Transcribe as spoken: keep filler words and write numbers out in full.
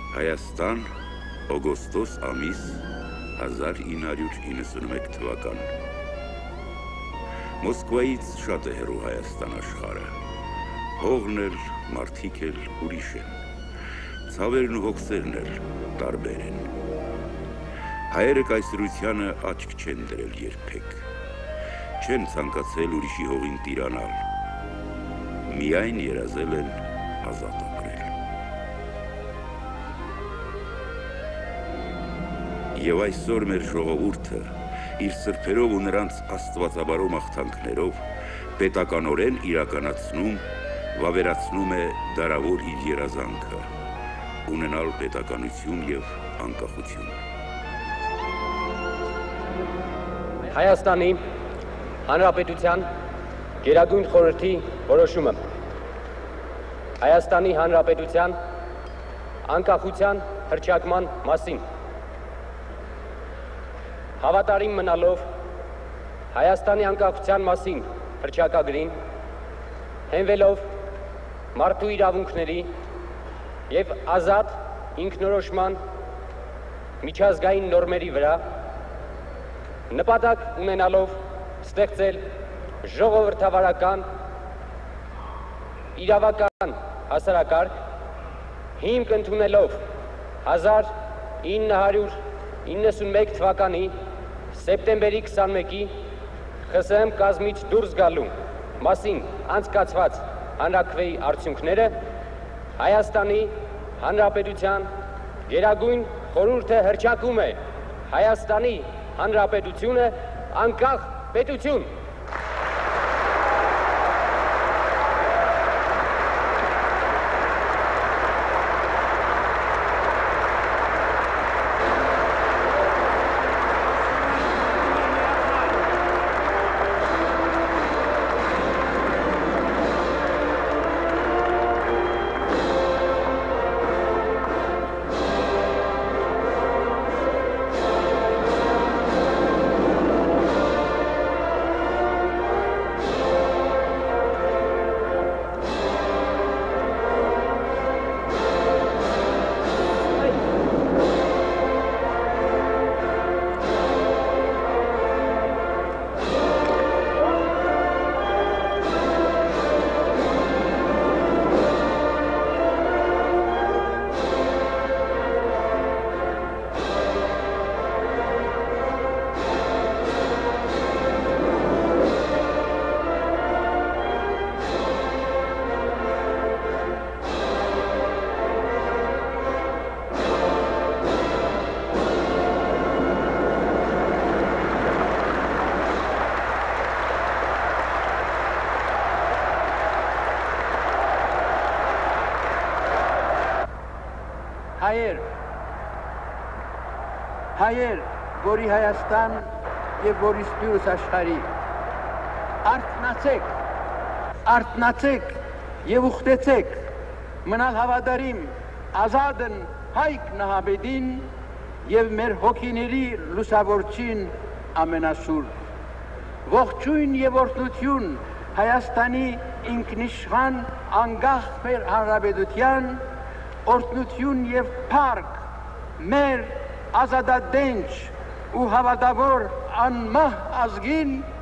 Հայաստան, օգոստոս ամիս հազար ինը հարյուր իննսունմեկ թվական։ Մոսկվայից շատ է հեռու Հայաստան աշխարհը, հողն էլ, մարդիկ էլ ուրիշ են, ցավերն ու հոգսերն էլ տարբեր են։ Հայերը կայսրությանը աչք չեն դրել երբեք, չեն ցանկացել ուրիշի հողին տիրանալ, միայն երազել են ազատ ապրել։ Եվ այսօր մեր ժողովուրդը իր սրբերով ու նրանց աստվածաբարո մաղթանքներով պետականորեն իրականացնում, վավերացնում է դարավոր իր երազանքը, ունենալ պետականություն և անկախություն։ Հայաստանի Հանրապետության Գերագույն խորհրդի որոշումը Հայաստանի Հանրապետության անկախության հռչակման մասին Հավատարիմ մնալով Հայաստանի անկախության մասին հռչակագրին, հենվելով մարդու իրավունքների և ազատ ինքնորոշման միջազգային նորմերի վրա, նպատակ ունենալով ստեղծել ժողովրդավարական, իրավական հասարակարգ, հիմք ընդունելով հազար ինը հարյուր իննսունմեկ թվականի սեպտեմբերի քսանմեկի Խ Ս Հ կազմից դուրս գալու մասին անցկացված հանրաքվեի արդյունքները Հայաստանի Հանրապետության Գերագույն խորհուրդը հռչակում է Հայաստանի Հանրապետությունը անկախ պետություն։ Հայեր, հայեր, որի Հայաստան և որի ստյուրս աշխարի, արթնացեք, արթնացեք և ուխտեցեք, մնալ հավատարիմ, ազատն հայք նահաբեդին և մեր հոգիների լուսավորչին ամենասուրբ։ Ողջույն և օրհնություն Հայաստանի ինքնիշխան անկախ մեր հանրապետության, օրհնություն և փառք մեր ազատատենչ ու հավատավոր անմահ ազգին